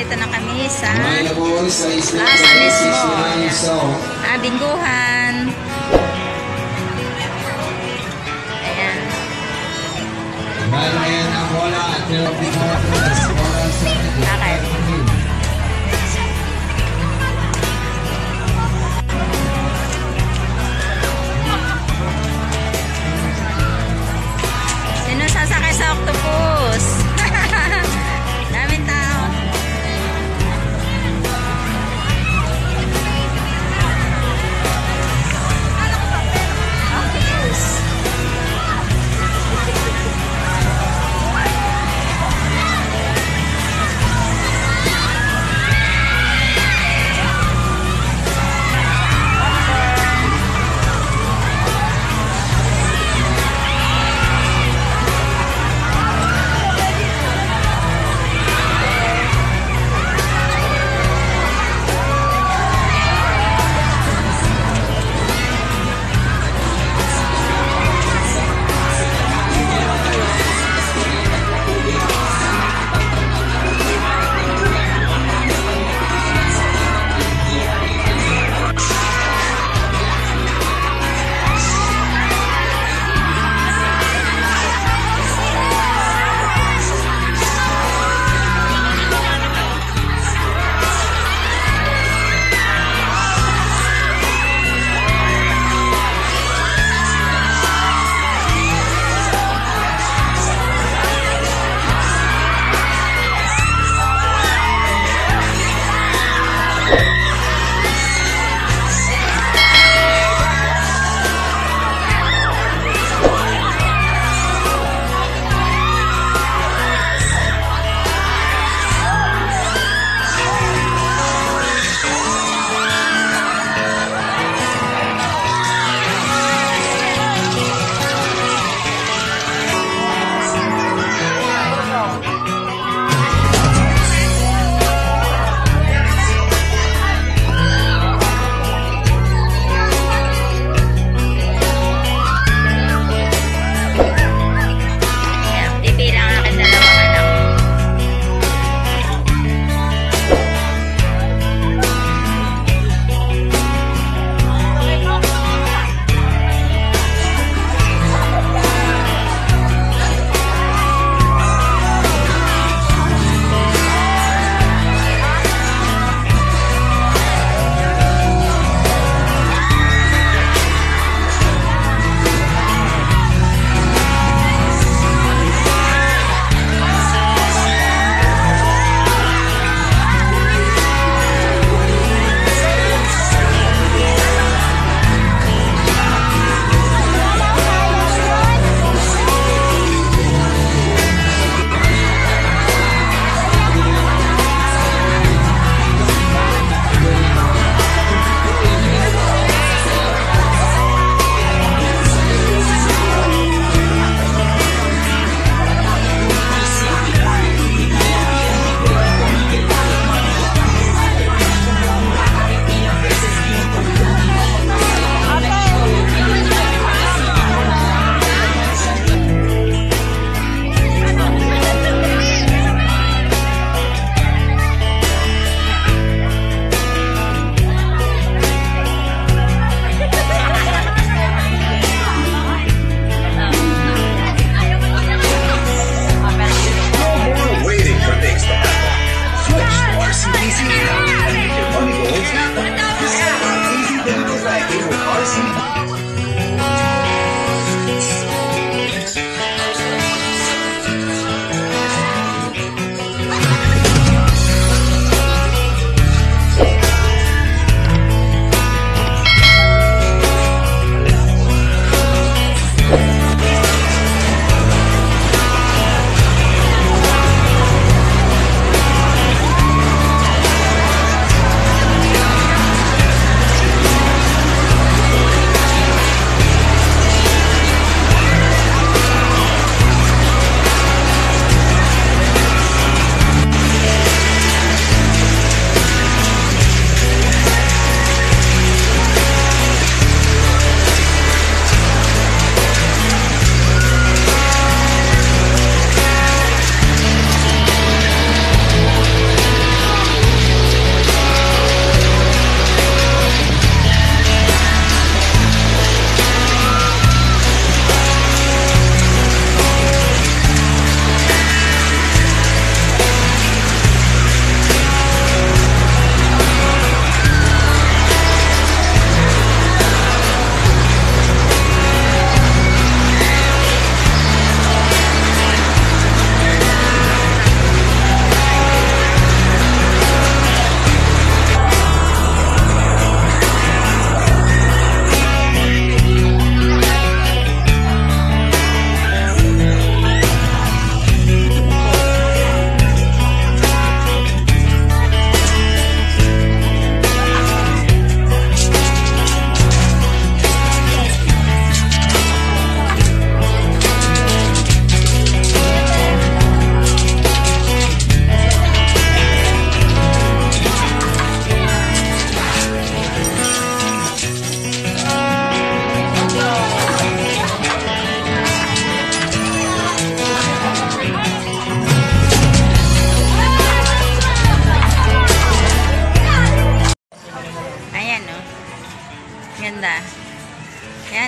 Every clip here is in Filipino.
Nandito na kami sa plaza mismo. Bingguhan. Ayan. Bakit? Sino sasakay sa octopus? Daming tao. Octopus.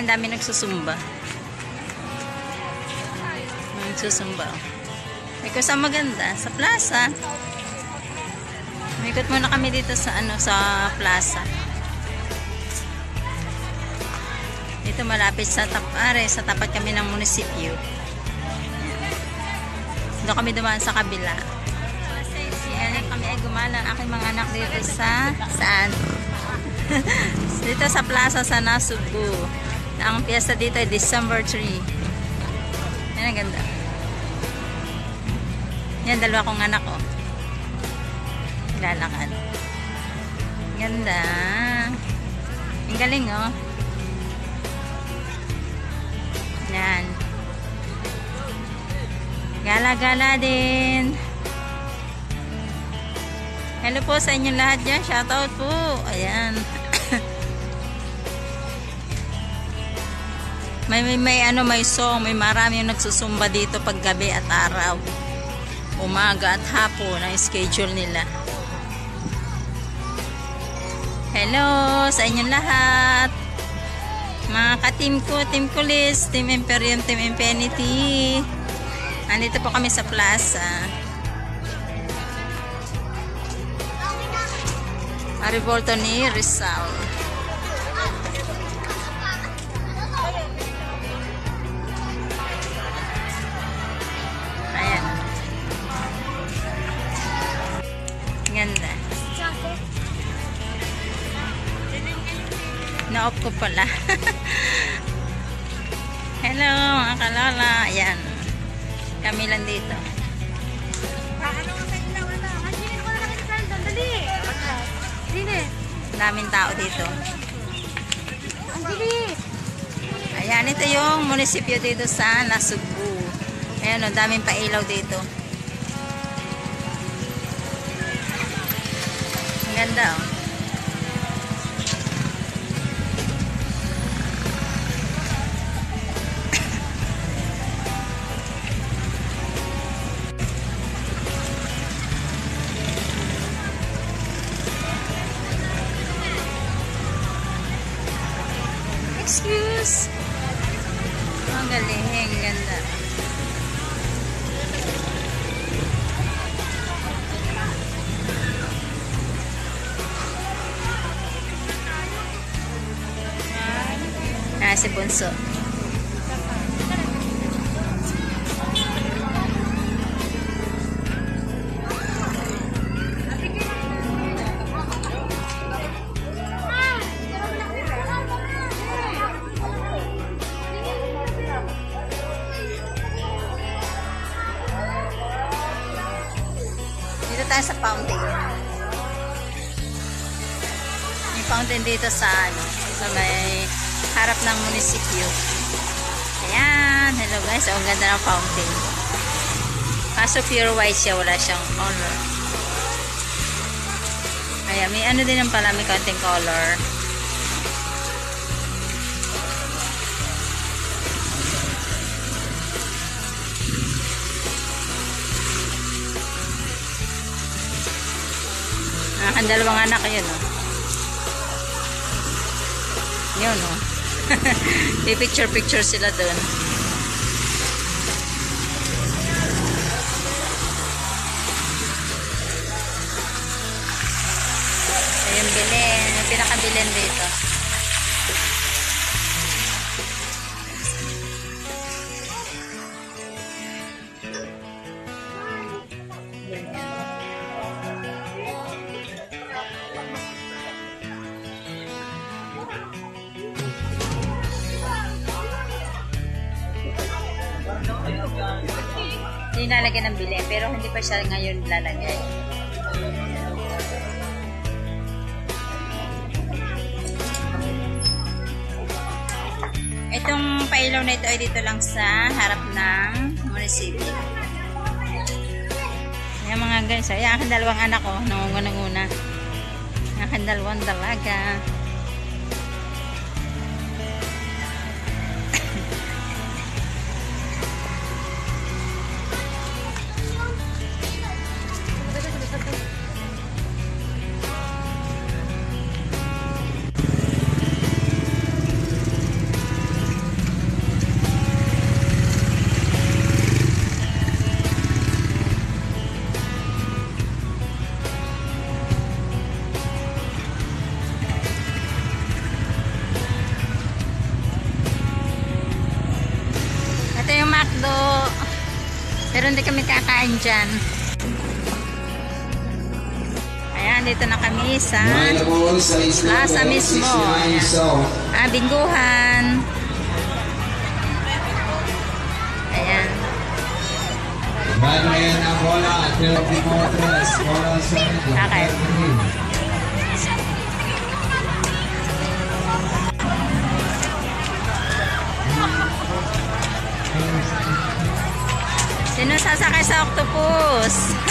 dami nagsusumba. Nagsusumba. Ikaw sa maganda, sa plaza. Ikot muna kami dito sa sa plaza. Dito malapit sa sa tapat kami ng munisipyo. Doon kami dumaan sa kabila. Yan kami ay gumala ang aking mga anak dito sa saan? Dito sa plaza sa Nasugbu. Ang piyesta dito ay December 3. Yan ang ganda. Yan, dalawa kong anak ko. Lalakad. Ganda. Ang galing, oh. Yan. Gala-gala din. Hello po sa inyong lahat dyan. Shoutout po. Ayan. may song. May marami yung nagsusumba dito pag gabi at araw. Umaga at hapon ang schedule nila. Hello sa inyong lahat. Mga ka-team ko, Team Kulis, Team Imperium, Team Infinity. Andito po kami sa plaza. Arivolto ni Rizal. Ayan. Ganda. Na-off ko pala. Hello mga kalala. Ayan. Kami lang dito. Daming tao dito. Ayan, ito yung munisipyo dito sa Nasugbu. Ayan o, daming pailaw dito. Ang ganda o. Excuse. Ang galing, ganda. Si Bunso. Dito tayo sa fountain. May fountain dito sa may harap ng munisipyo. Ayan. Hello guys. Ang ganda ng fountain. Kaso pure white siya. Wala siyang color. Ayan. May ano din ang pala. May konting color. Ang dalawang anak yun, oh. Yun, oh. Picture sila doon. Ayun, bilhin. May pinakabilin dito. Hindi nalagyan ng bilhin, pero hindi pa siya ngayon lalagay. Itong pailaw na ito ay dito lang sa harap ng munisipyo. Ayan mga guys, ayan aking dalawang anak ko, nangungunang-una. Aking dalawang dalaga. Pero hindi kami kakain dyan. Ayan, dito na kami sa plaza mismo. Ayan. Bingguhan. Ayan. Okay. Sino sasakay sa octopus?